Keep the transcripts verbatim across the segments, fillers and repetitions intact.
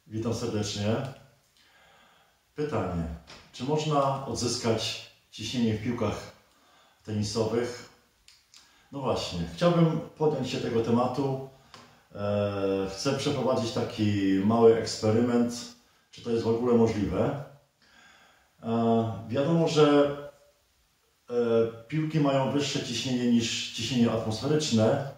Witam serdecznie. Pytanie, czy można odzyskać ciśnienie w piłkach tenisowych? No właśnie, chciałbym podjąć się tego tematu. Chcę przeprowadzić taki mały eksperyment, czy to jest w ogóle możliwe. Wiadomo, że piłki mają wyższe ciśnienie niż ciśnienie atmosferyczne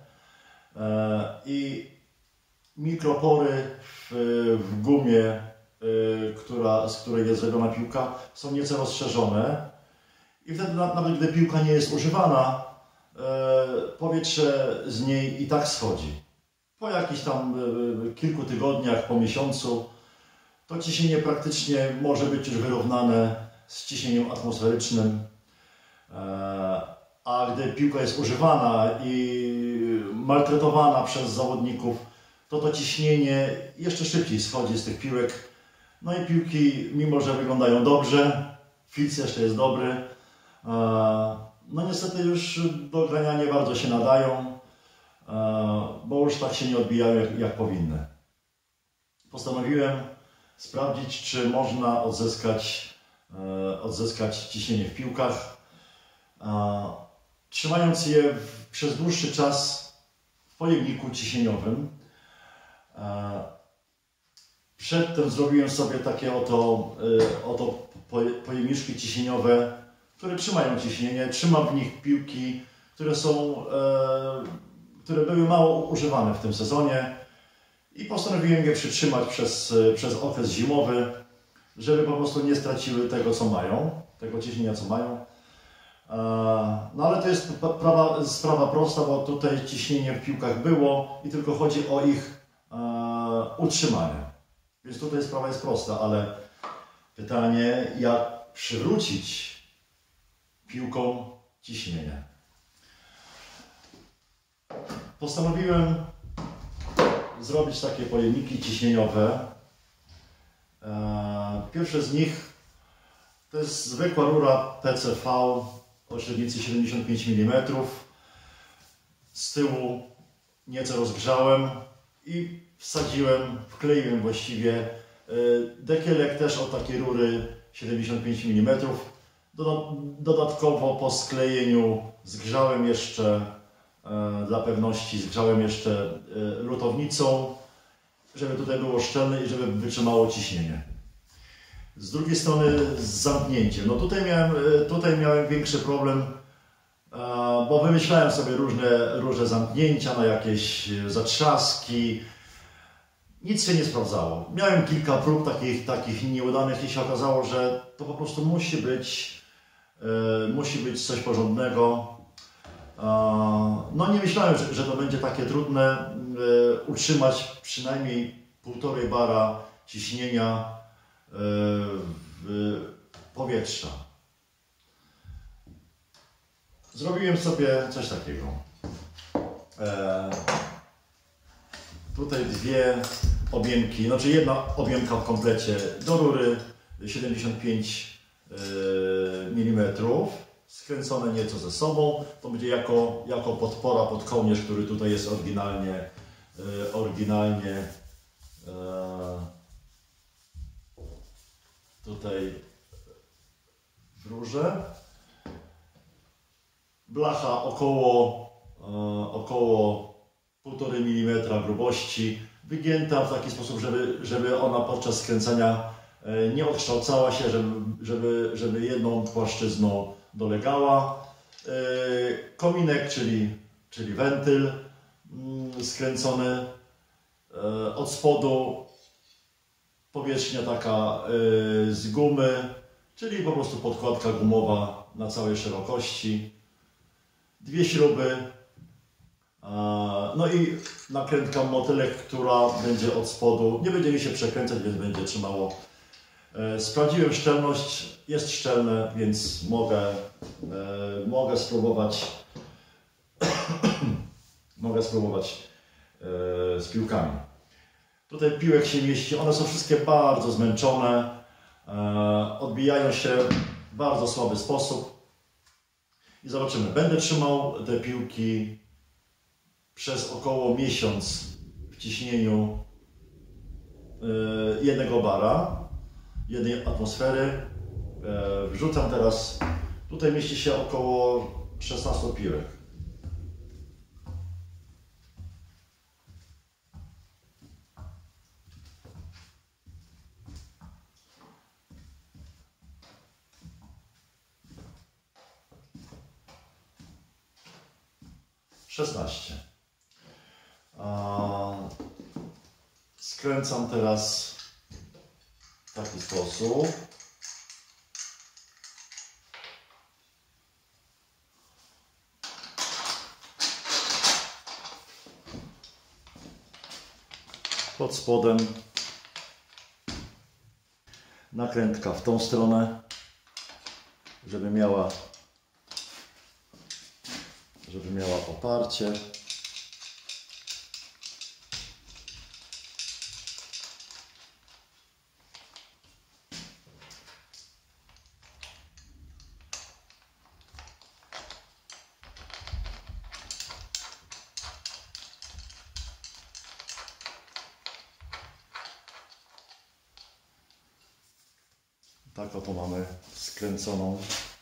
i mikropory w, w gumie, która, z której jest zrobiona piłka, są nieco rozszerzone i wtedy nawet gdy piłka nie jest używana, powietrze z niej i tak schodzi. Po jakichś tam kilku tygodniach, po miesiącu, to ciśnienie praktycznie może być już wyrównane z ciśnieniem atmosferycznym. A gdy piłka jest używana i maltretowana przez zawodników, to to ciśnienie jeszcze szybciej schodzi z tych piłek. No i piłki, mimo że wyglądają dobrze, filc jeszcze jest dobry, no niestety już do grania nie bardzo się nadają, bo już tak się nie odbijają jak, jak powinny. Postanowiłem sprawdzić, czy można odzyskać, odzyskać ciśnienie w piłkach, trzymając je w, przez dłuższy czas w pojemniku ciśnieniowym. Przedtem zrobiłem sobie takie oto, oto pojemniczki ciśnieniowe, które trzymają ciśnienie. Trzymam w nich piłki, które są, które były mało używane w tym sezonie i postanowiłem je przytrzymać przez, przez okres zimowy, żeby po prostu nie straciły tego, co mają, tego ciśnienia, co mają. No ale to jest prawa, sprawa prosta, bo tutaj ciśnienie w piłkach było i tylko chodzi o ich utrzymanie. Więc tutaj sprawa jest prosta, ale pytanie, jak przywrócić piłkom ciśnienie. Postanowiłem zrobić takie pojemniki ciśnieniowe. Pierwsze z nich to jest zwykła rura P C V o średnicy siedemdziesiąt pięć milimetrów. Z tyłu nieco rozgrzałem i wsadziłem, wkleiłem właściwie dekielek też od takiej rury siedemdziesiąt pięć milimetrów. Dodatkowo po sklejeniu zgrzałem jeszcze, dla pewności zgrzałem jeszcze lutownicą, żeby tutaj było szczelne i żeby wytrzymało ciśnienie. Z drugiej strony z zamknięciem. No tutaj miałem, tutaj miałem większy problem, bo wymyślałem sobie różne, różne zamknięcia na jakieś zatrzaski. Nic się nie sprawdzało. Miałem kilka prób takich, takich nieudanych i się okazało, że to po prostu musi być, yy, musi być coś porządnego. Yy, no nie myślałem, że, że to będzie takie trudne yy, utrzymać przynajmniej półtorej bara ciśnienia yy, w powietrza. Zrobiłem sobie coś takiego. Yy, Tutaj dwie objemki, znaczy jedna objemka w komplecie do rury siedemdziesiąt pięć milimetrów, skręcone nieco ze sobą. To będzie jako, jako podpora pod kołnierz, który tutaj jest oryginalnie, oryginalnie tutaj w rurze. Blacha około, około półtorej milimetra grubości, wygięta w taki sposób, żeby, żeby ona podczas skręcania nie odkształcała się, żeby, żeby, żeby jedną płaszczyzną dolegała. Kominek, czyli, czyli wentyl skręcony. Od spodu powierzchnia taka z gumy, czyli po prostu podkładka gumowa na całej szerokości. Dwie śruby. No i nakrętka motylek, która będzie od spodu, nie będzie mi się przekręcać, więc będzie trzymało. Sprawdziłem szczelność, jest szczelne, więc mogę, mogę spróbować mogę spróbować z piłkami. Tutaj piłek się mieści, one są wszystkie bardzo zmęczone, odbijają się w bardzo słaby sposób i zobaczymy. Będę trzymał te piłki przez około miesiąc w ciśnieniu jednego bara, jednej atmosfery. Wrzucam teraz, tutaj mieści się około szesnaście piłek. szesnaście. Skręcam teraz w taki sposób. Pod spodem nakrętka w tą stronę, żeby miała, żeby miała oparcie. Tak oto mamy skręconą.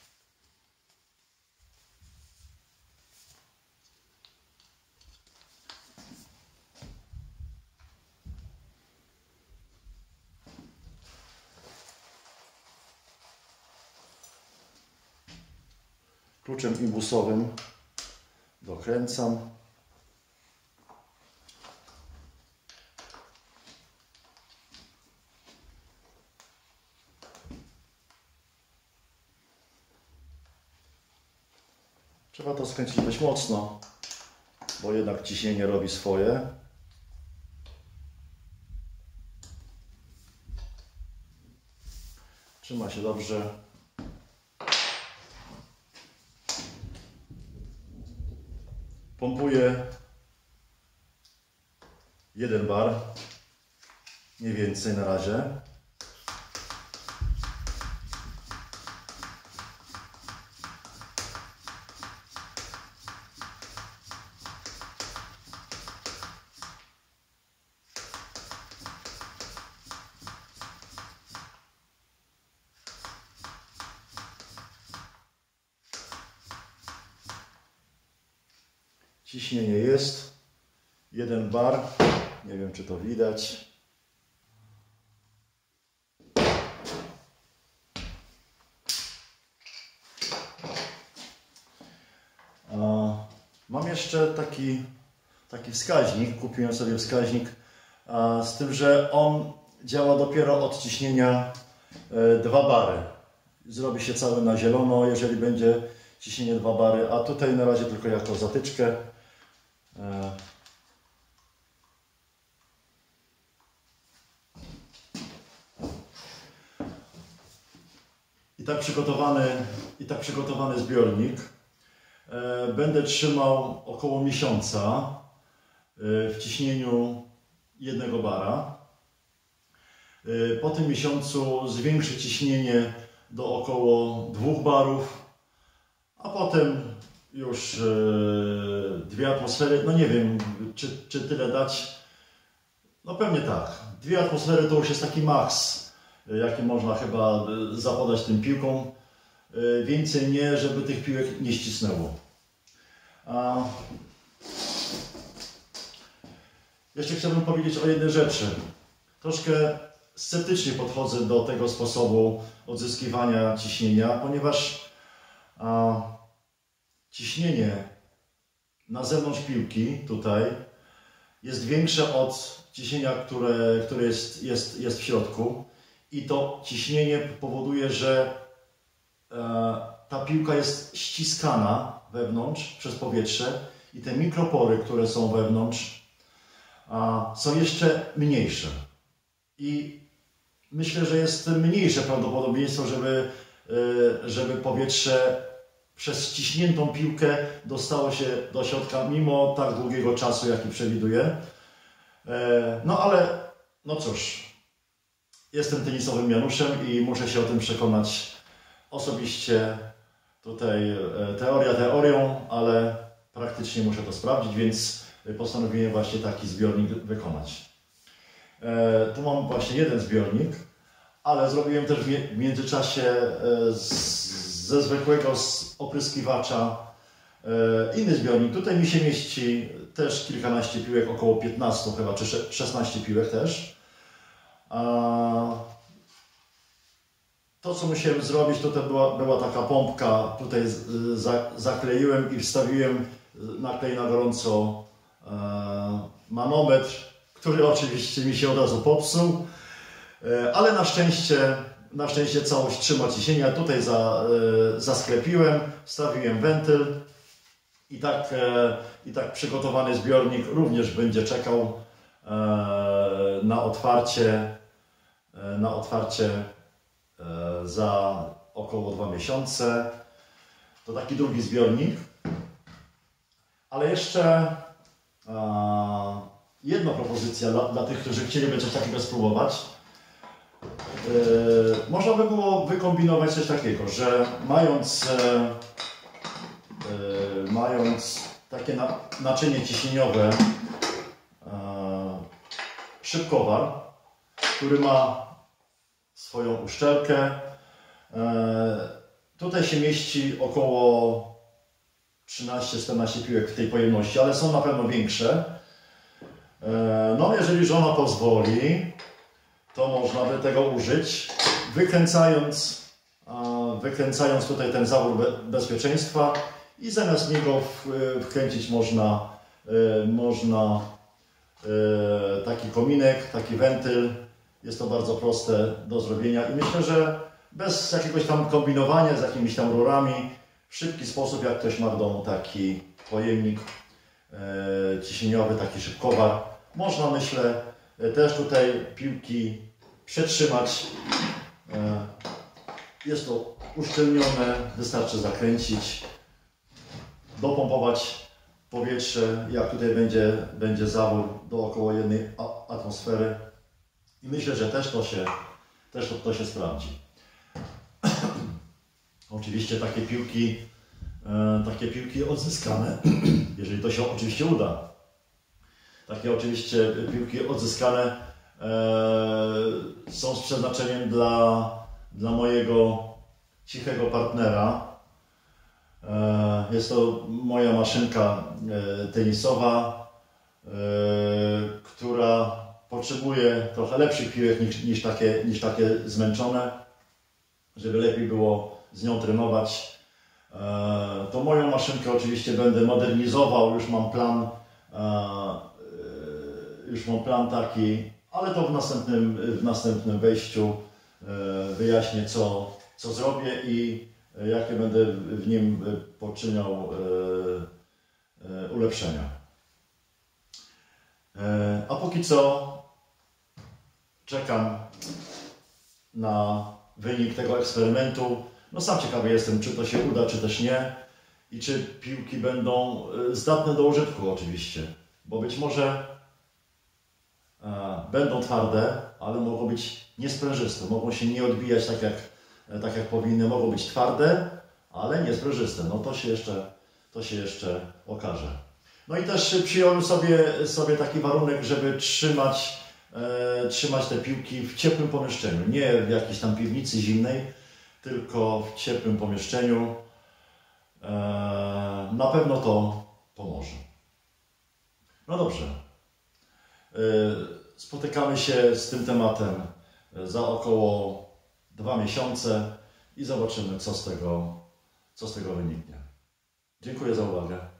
Kluczem imbusowym dokręcam. Trzeba to skręcić dość mocno, bo jednak ciśnienie robi swoje. Trzyma się dobrze. Pompuję jeden bar, nie więcej na razie. Ciśnienie jest, jeden bar, nie wiem czy to widać. Mam jeszcze taki, taki wskaźnik, kupiłem sobie wskaźnik, z tym, że on działa dopiero od ciśnienia dwa bary. Zrobi się cały na zielono, jeżeli będzie ciśnienie dwa bary, a tutaj na razie tylko jako zatyczkę. I tak przygotowany, i tak przygotowany zbiornik będę trzymał około miesiąca w ciśnieniu jednego bara. Po tym miesiącu zwiększę ciśnienie do około dwóch barów, a potem już dwie atmosfery, no nie wiem czy, czy tyle dać, no pewnie tak, dwie atmosfery to już jest taki maks, jaki można chyba zapodać tym piłkom, więcej nie, żeby tych piłek nie ścisnęło. A jeszcze chciałbym powiedzieć o jednej rzeczy. Troszkę sceptycznie podchodzę do tego sposobu odzyskiwania ciśnienia, ponieważ a, ciśnienie na zewnątrz piłki tutaj jest większe od ciśnienia, które, które jest, jest, jest w środku, i to ciśnienie powoduje, że e, ta piłka jest ściskana wewnątrz przez powietrze i te mikropory, które są wewnątrz, a, są jeszcze mniejsze. I myślę, że jest mniejsze prawdopodobieństwo, żeby, e, żeby powietrze przez ściśniętą piłkę dostało się do środka, mimo tak długiego czasu, jaki przewiduję. E, no ale, no cóż, jestem tenisowym Januszem i muszę się o tym przekonać osobiście. Tutaj teoria teorią, ale praktycznie muszę to sprawdzić, więc postanowiłem właśnie taki zbiornik wykonać. Tu mam właśnie jeden zbiornik, ale zrobiłem też w międzyczasie ze zwykłego opryskiwacza inny zbiornik. Tutaj mi się mieści też kilkanaście piłek, około piętnaście chyba, czy szesnaście piłek też. To, co musiałem zrobić, to była, była taka pompka, tutaj zakleiłem i wstawiłem na klej na gorąco manometr, który oczywiście mi się od razu popsuł, ale na szczęście, na szczęście całość trzyma ciśnienie. Tutaj za, zasklepiłem, wstawiłem wentyl i tak, i tak przygotowany zbiornik również będzie czekał na otwarcie, na otwarcie za około dwa miesiące. To taki drugi zbiornik. Ale jeszcze jedna propozycja dla, dla tych, którzy chcieliby coś takiego spróbować. Yy, można by było wykombinować coś takiego, że mając, yy, mając takie na, naczynie ciśnieniowe, yy, szybkowar, który ma swoją uszczelkę. Yy, tutaj się mieści około trzynaście czternaście piłek w tej pojemności, ale są na pewno większe. No, jeżeli żona pozwoli, to można by tego użyć, wykręcając, wykręcając tutaj ten zawór bezpieczeństwa i zamiast niego wkręcić można, można taki kominek, taki wentyl. Jest to bardzo proste do zrobienia i myślę, że bez jakiegoś tam kombinowania z jakimiś tam rurami, w szybki sposób, jak ktoś ma w domu taki pojemnik e, ciśnieniowy, taki szybkowar, można, myślę, też tutaj piłki przetrzymać. E, jest to uszczelnione, wystarczy zakręcić, dopompować powietrze, jak tutaj będzie, będzie zawór do około jednej atmosfery i myślę, że też to się, też to, to się sprawdzi. Oczywiście takie piłki, e, takie piłki odzyskane, jeżeli to się oczywiście uda. Takie oczywiście piłki odzyskane e, są z przeznaczeniem dla, dla mojego cichego partnera. E, jest to moja maszynka e, tenisowa, e, która potrzebuje trochę lepszych piłek niż, niż, takie, niż takie zmęczone, żeby lepiej było z nią trenować. To moją maszynkę oczywiście będę modernizował, już mam plan, już mam plan taki, ale to w następnym, w następnym wejściu wyjaśnię, co, co zrobię i jakie będę w nim poczyniał ulepszenia. A póki co czekam na wynik tego eksperymentu. No sam ciekawy jestem, czy to się uda, czy też nie i czy piłki będą zdatne do użytku oczywiście, bo być może e, będą twarde, ale mogą być niesprężyste, mogą się nie odbijać tak jak, tak jak powinny, mogą być twarde, ale niesprężyste. No to się jeszcze, to się jeszcze okaże. No i też przyjąłem sobie, sobie taki warunek, żeby trzymać, e, trzymać te piłki w ciepłym pomieszczeniu, nie w jakiejś tam piwnicy zimnej, tylko w ciepłym pomieszczeniu. E, na pewno to pomoże. No dobrze. E, spotykamy się z tym tematem za około dwa miesiące i zobaczymy, co z tego, co z tego wyniknie. Dziękuję za uwagę.